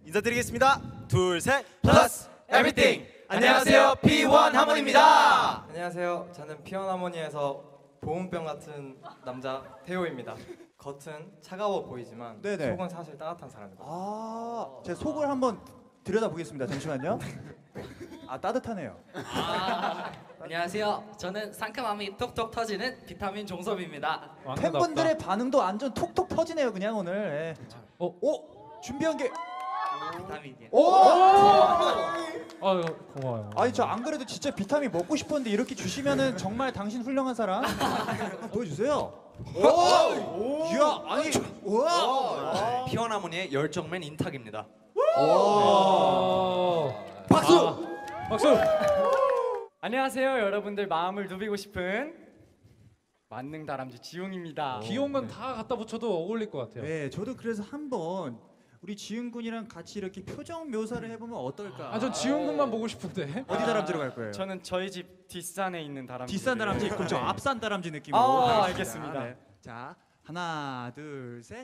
인사드리겠습니다. 둘, 셋, 플러스 에브리띵. 안녕하세요, P1 하모니입니다. 안녕하세요, 저는 P1 하모니에서 보온병 같은 남자 태호입니다. 겉은 차가워 보이지만 네네. 속은 사실 따뜻한 사람입니다. 제 속을 한번 들여다보겠습니다. 잠시만요. 따뜻하네요. 안녕하세요. 저는 상큼함이 톡톡 터지는 비타민 종섭입니다. 팬분들의 반응도 완전 톡톡 터지네요. 그냥 오늘. 준비한 게. 비타민이요. 고마워요. 아니 저 안 그래도 진짜 비타민 먹고 싶었는데 이렇게 주시면은 정말 당신 훌륭한 사람. 보여주세요. 이야, 아니, 와. P1 하모니의 열정맨 인탁입니다. 박수! 박수! 안녕하세요, 여러분들 마음을 누비고 싶은 만능 다람쥐 지웅입니다. 귀여운 건 다 갖다 붙여도 어울릴 것 같아요. 네, 저도 그래서 한번 우리 지훈 군이랑 같이 이렇게 표정 묘사를 해보면 어떨까? 전 지훈 군만 보고 싶은데. 어디 다람쥐로 갈 거예요? 저는 저희 집 뒷산에 있는 다람쥐. 뒷산 다람쥐, 그럼 저 앞산 다람쥐 느낌으로. 알겠습니다. 네. 자, 하나, 둘, 셋.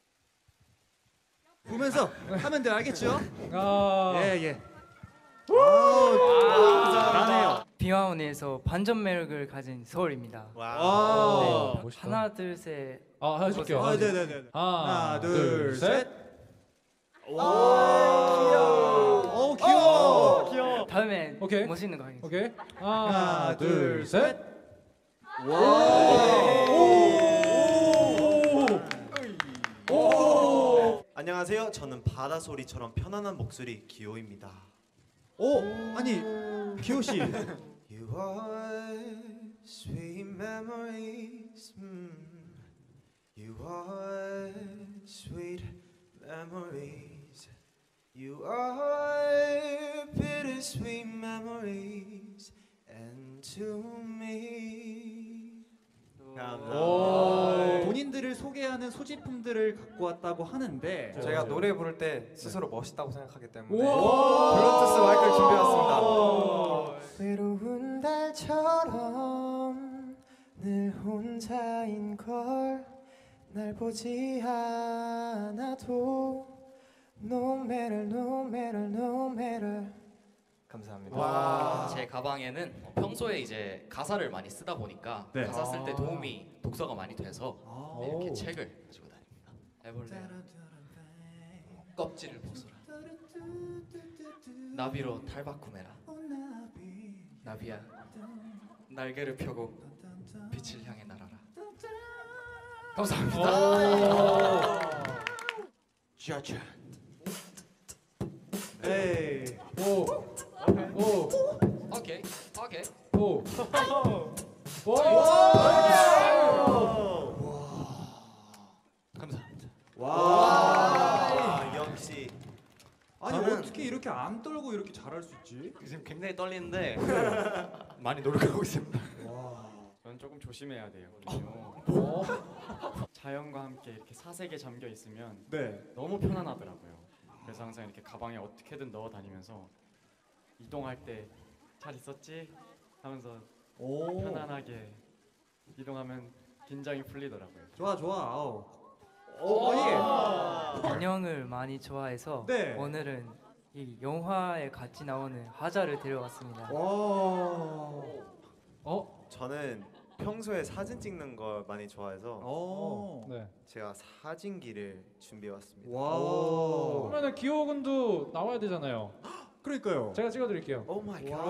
보면서 하면 돼요, 알겠죠? 예. 잘하네요. 비와운에서 반전 매력을 가진 서울입니다. 와. 네. 하나 둘 셋. 해줄게요. 네네네. 하나, 둘, 셋. 귀여워. 귀여워. 다음에 오케이. 멋있는 거 하겠습니다. 오케이. 하나, 둘, 셋. 안녕하세요. 저는 바다 소리처럼 편안한 목소리 기호입니다. 아니 기호 씨. You are sweet memories. You are sweet memories. You are bittersweet memories. And to me. 본인들을 소개하는 소지품들을 갖고 왔다고 하는데 제가 노래 부를 때 스스로 멋있다고 생각하기 때문에 우와. 블루투스 마이크를 준비해왔습니다. 외로운 달처럼 늘 혼자인 걸 날 보지 않아도 No matter, no matter, no matter. 감사합니다. 제 가방에는 평소에 이제 가사를 많이 쓰다 보니까 네. 가사 쓸 때 도움이 독서가 많이 돼서 이렇게 책을 가지고 다닙니다. 해볼래요? 껍질을 벗어라. 나비로 탈바꿈해라. 나비야, 날개를 펴고 빛을 향해 날아라. 감사합니다. 짜잔. 에이. 오케이. 감사합니다. 와. 역시. 아니 저는- 어떻게 이렇게 안 떨고 이렇게 잘할 수 있지? 지금 굉장히 떨리는데 많이 노력하고 있습니다. 저는 조금 조심해야 돼요. 자연과 함께 이렇게 사색에 잠겨 있으면 네. 너무 편안하더라고요. 그래서 항상 이렇게 가방에 어떻게든 넣어 다니면서 이동할 때 잘 있었지? 하면서 편안하게 이동하면 긴장이 풀리더라고요. 좋아. 안녕을 많이 좋아해서 네. 오늘은 이 영화에 같이 나오는 하자를 데려왔습니다. 저는 평소에 사진 찍는 걸 많이 좋아해서 네. 제가 사진기를 준비해왔습니다. 그러면 기호 군도 나와야 되잖아요. 그러니까요. 제가 찍어드릴게요. 오 마이 갓.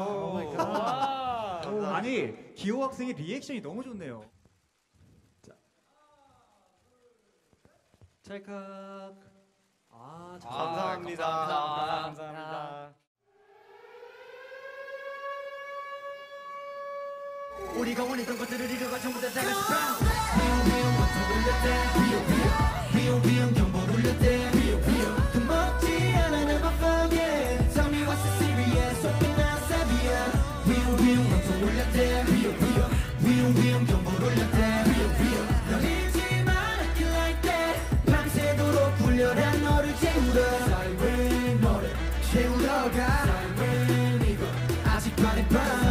아니 기호 학생의 리액션이 너무 좋네요. 자, 찰칵. 감사합니다. 감사합니다. 우리가 원했던 것들을 이루가 전부 다 다같이 비용 경보를 울릴 때 겁먹지 않아 never forget Tell me what's the serious open up savia 비용 방송 울릴 때 비용 경보를 울릴 때 널 잊지만 acting like that 밤새도록 불려라 너를 재우러 Siren 노래 채우러 가 Siren 이거 아직 밤에 밤